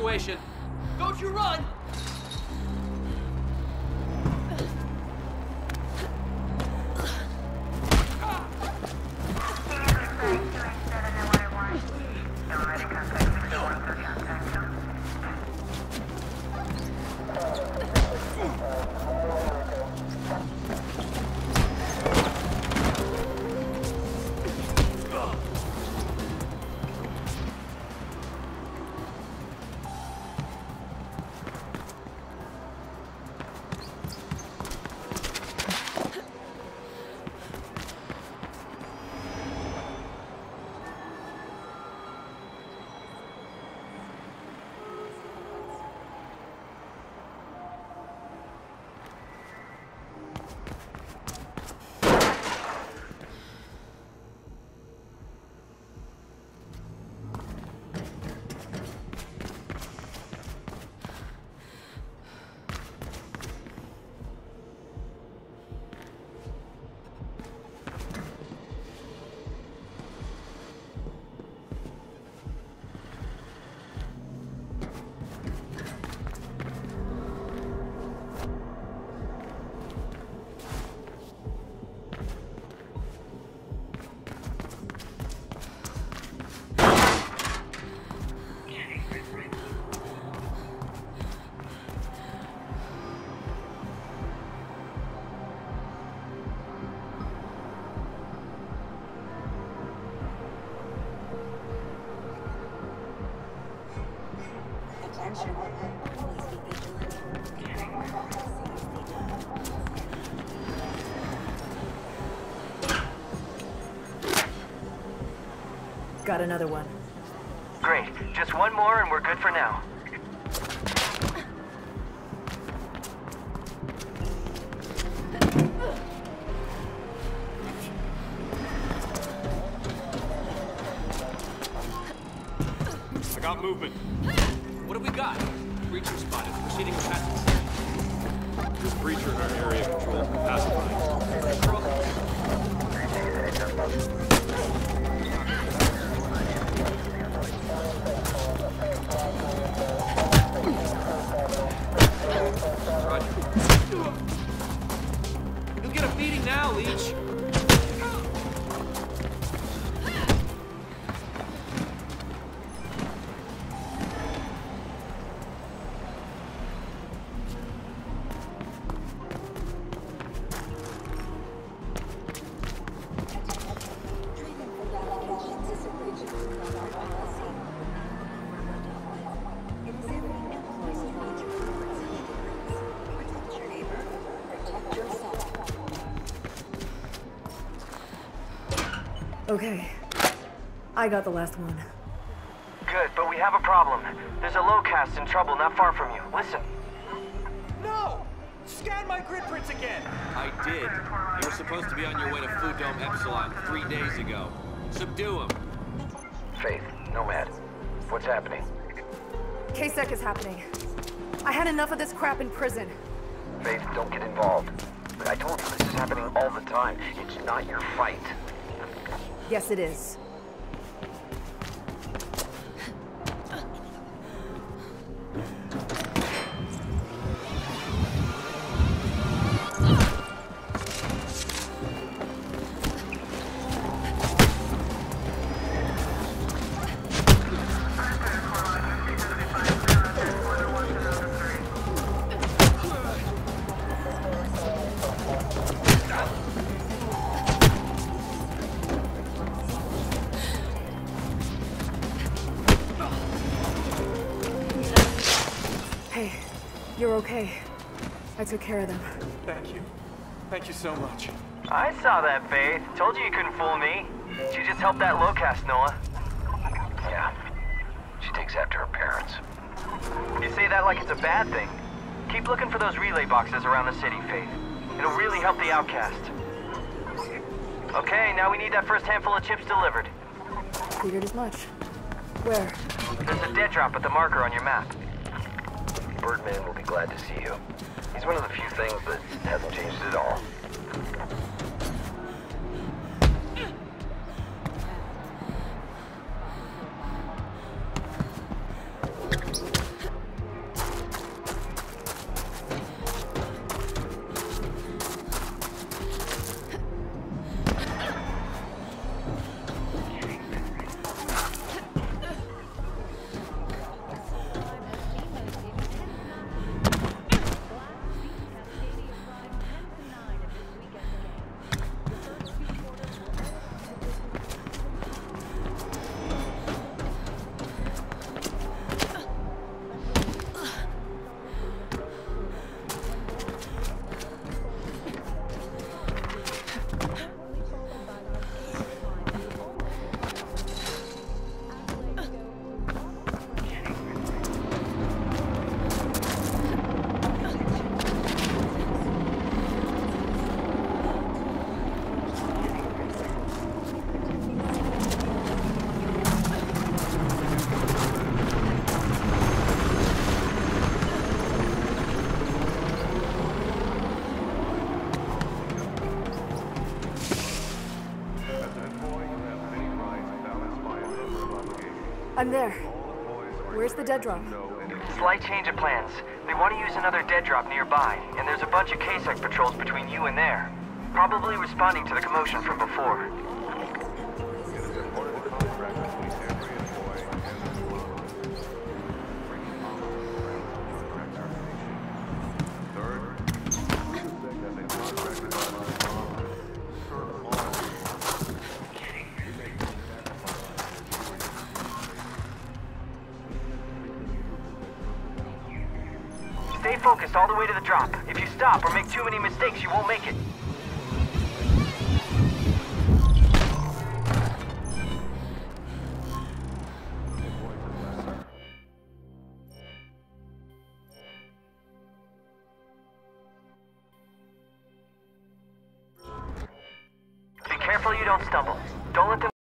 situation. Don't you run! Got another one. Great. Just one more and we're good for now. I got movement. What do we got? Breacher spotted. Proceeding with passing. There's breacher in our area of control. Pacifying. You'll get a beating now, Leech. Okay. I got the last one. Good, but we have a problem. There's a lowcast in trouble not far from you. Listen. No! Scan my grid prints again! I did. You were supposed to be on your way to Food Dome Epsilon 3 days ago. Subdue him. Faith, Nomad. What's happening? KSEC is happening. I had enough of this crap in prison. Faith, don't get involved. But I told you this is happening all the time. It's not your fight. Yes, it is. You're okay. I took care of them. Thank you. Thank you so much. I saw that, Faith. Told you couldn't fool me. She just helped that lowcast, Noah. Yeah. She takes after her parents. You say that like it's a bad thing. Keep looking for those relay boxes around the city, Faith. It'll really help the outcast. Okay, now we need that first handful of chips delivered. Figured as much. Where? There's a dead drop at the marker on your map. Birdman will be glad to see you. He's one of the few things that hasn't changed at all. I'm there. Where's the dead drop? Slight change of plans. They want to use another dead drop nearby, and there's a bunch of KSEC patrols between you and there. Probably responding to the commotion from before. Stay focused all the way to the drop. If you stop or make too many mistakes, you won't make it. Be careful you don't stumble. Don't let them